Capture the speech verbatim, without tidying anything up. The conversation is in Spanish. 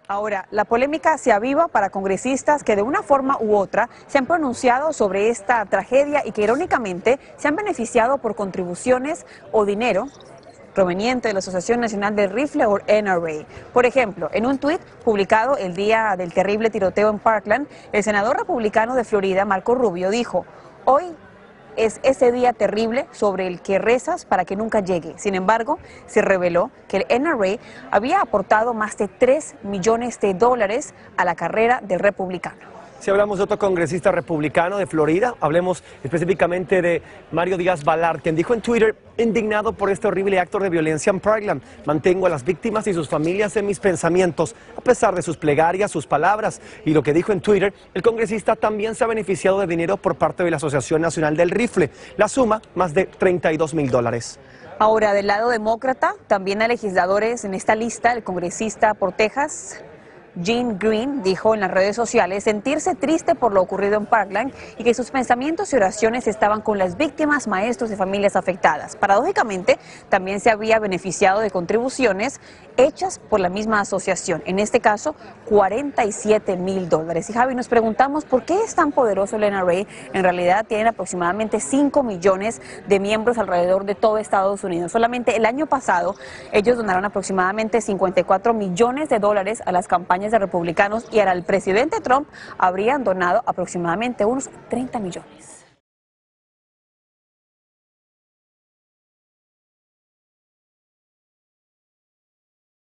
Ahora, la polémica se aviva para congresistas que de una forma u otra se han pronunciado sobre esta tragedia y que irónicamente se han beneficiado por contribuciones o dinero proveniente de la Asociación Nacional del Rifle o N R A. Por ejemplo, en un tuit publicado el día del terrible tiroteo en Parkland, el senador republicano de Florida, Marco Rubio, dijo: hoy es ese día terrible sobre el que rezas para que nunca llegue. Sin embargo, se reveló que el N R A había aportado más de tres millones de dólares a la carrera del republicano. Si hablamos de otro congresista republicano de Florida, hablemos específicamente de Mario Díaz-Balart, quien dijo en Twitter: indignado por este horrible acto de violencia en Parkland, mantengo a las víctimas y sus familias en mis pensamientos, a pesar de sus plegarias, sus palabras. Y lo que dijo en Twitter, el congresista también se ha beneficiado de dinero por parte de la Asociación Nacional del Rifle, la suma más de treinta y dos mil dólares. Ahora, del lado demócrata, también hay legisladores en esta lista. El congresista por Texas, Jean Green, dijo en las redes sociales sentirse triste por lo ocurrido en Parkland y que sus pensamientos y oraciones estaban con las víctimas, maestros y familias afectadas. Paradójicamente, también se había beneficiado de contribuciones hechas por la misma asociación, en este caso cuarenta y siete mil dólares. Y Javi, nos preguntamos por qué es tan poderoso el N R A. En realidad tienen aproximadamente cinco millones de miembros alrededor de todo Estados Unidos. Solamente el año pasado ellos donaron aproximadamente cincuenta y cuatro millones de dólares a las campañas de republicanos y al presidente Trump habrían donado aproximadamente unos treinta millones.